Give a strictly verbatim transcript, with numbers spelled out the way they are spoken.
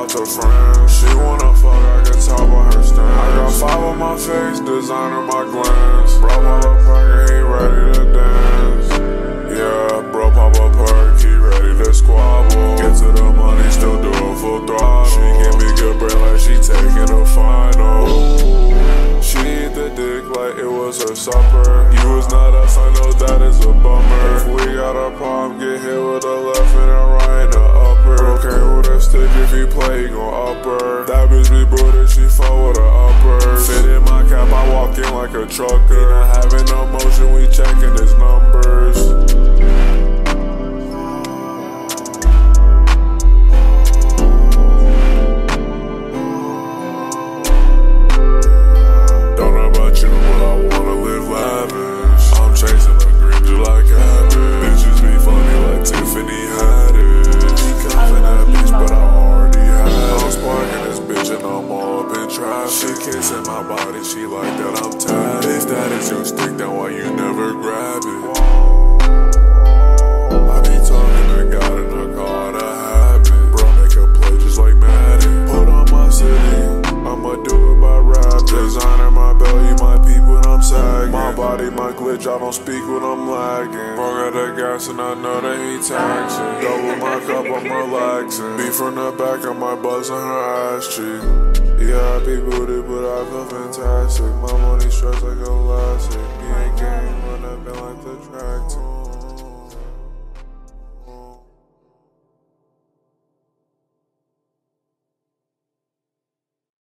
out to friends. She wanna fuck, I can tell by her stance. I got five on my face, designer my glance. Bro pop a perk, he ready to dance. Yeah, bro pop a perk, he ready to squabble. Get to the money, still doing full throttle. She give me good brain like she taking a final. She eat the dick like it was her supper. You was not us, I know that is a bummer. If we got a problem, get hit with a left and a right and a upper. Okay, with a stick, if he play, he gon' upper. That bitch be booted, she fuck with a upper. Fit in my cap, I walk in like a trucker. Not having no motion, we checking his numbers. She kissing my body, she like that I'm tired. If that is your stick, then why you never grab it? I be talking to God and I call it a habit. Bro, make a play just like Madden. Put on my city, I'ma do it by rap. Designer my belly, my peep when I'm sagging. My body, my glitch, I don't speak when I'm lagging. Bro got the gas and I know that he taxing. Double my cup, I'm relaxing. Beat from the back, I might buzz on her ass cheek. Yeah, I be booted, but I feel fantastic. My money stretched like elastic. Me and gang run up in like the track team.